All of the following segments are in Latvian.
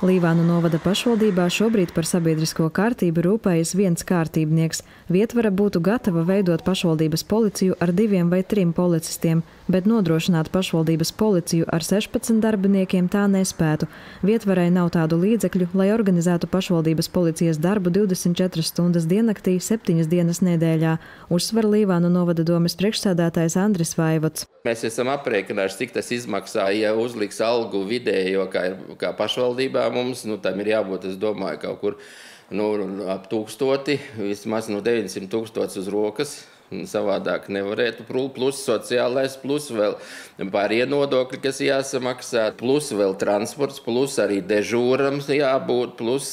Līvānu novada pašvaldībā šobrīd par sabiedrisko kārtību rūpējas viens kārtībnieks. Vietvara būtu gatava veidot pašvaldības policiju ar 2 vai 3 policistiem, bet nodrošināt pašvaldības policiju ar 16 darbiniekiem tā nespētu. Vietvarai nav tādu līdzekļu, lai organizētu pašvaldības policijas darbu 24 stundas diennaktī, 7 dienas nedēļā, uzsver Līvānu novada domes priekšsēdētājs Andris Vaivots. Mēs esam aprēķinājuši, cik tas izmaksā, ja uzliks algu vidējo kā pašvaldībā mums, tam ir jābūt, es domāju, kaut kur ap 1000, vismaz 900 000 uz rokas. Savādāk nevarētu, plus sociālais, plus vēl pārējie nodokļi, kas jāsamaksā, plus vēl transports, plus arī dežūrams jābūt,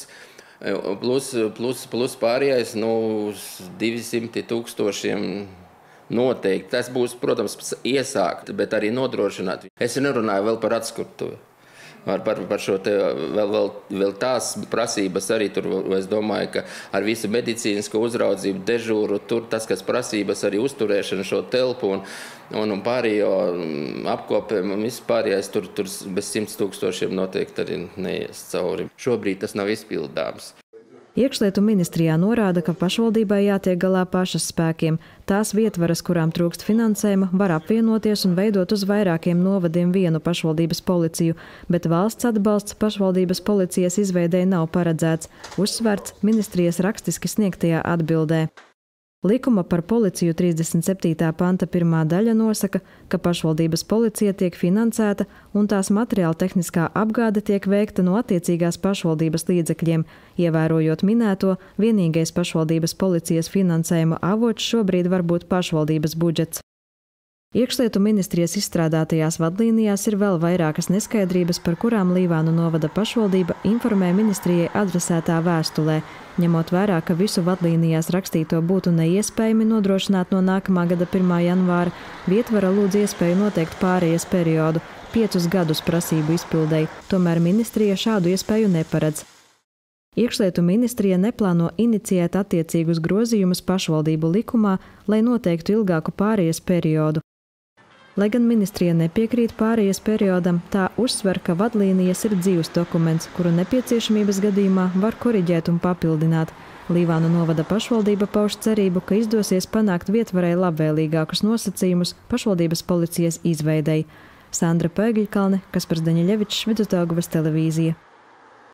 plus pārējais 200 000 noteikti. Tas būs, protams, iesākt, bet arī nodrošināt. Es nerunāju vēl par atskurtuvi. Par šo te vēl tās prasības arī tur, es domāju, ka ar visu medicīnisko uzraudzību, dežūru, tur tas, kas prasības arī uzturēšana šo telpu un pārējo apkopēm un vispārējais, tur bez 100 000 noteikti arī neies cauri. Šobrīd tas nav izpildāms. Iekšlietu ministrijā norāda, ka pašvaldībai jātiek galā pašas spēkiem. Tās vietvaras, kurām trūkst finansējuma, var apvienoties un veidot uz vairākiem novadiem vienu pašvaldības policiju, bet valsts atbalsts pašvaldības policijas izveidei nav paredzēts, uzsverts ministrijas rakstiski sniegtajā atbildē. Likuma par policiju 37. panta 1. daļa nosaka, ka pašvaldības policija tiek finansēta un tās materiāla tehniskā apgāde tiek veikta no attiecīgās pašvaldības līdzekļiem. Ievērojot minēto, vienīgais pašvaldības policijas finansējuma avots šobrīd var būt pašvaldības budžets. Iekšlietu ministrijas izstrādātajās vadlīnijās ir vēl vairākas neskaidrības, par kurām Līvānu novada pašvaldība informē ministrijai adresētā vēstulē. Ņemot vērā, ka visu vadlīnijās rakstīto būtu neiespējami nodrošināt no nākamā gada 1. janvāra, vietvara lūdz iespēju noteikt pārejas periodu – 5 gadus prasību izpildei, tomēr ministrija šādu iespēju neparedz. Iekšlietu ministrija neplāno inicijēt attiecīgus grozījumus pašvaldību likumā, lai noteiktu ilgāku pārejas periodu. Lai gan ministrija nepiekrīt pārejas periodam, tā uzsver, ka vadlīnijas ir dzīvs dokuments, kuru nepieciešamības gadījumā var koriģēt un papildināt. Līvānu novada pašvaldība pauž cerību, ka izdosies panākt vietvarai labvēlīgākus nosacījumus pašvaldības policijas izveidei. Sandra Pēgiļkalne, Kaspars Daņeļevičs, Vidusdaugavas televīzija.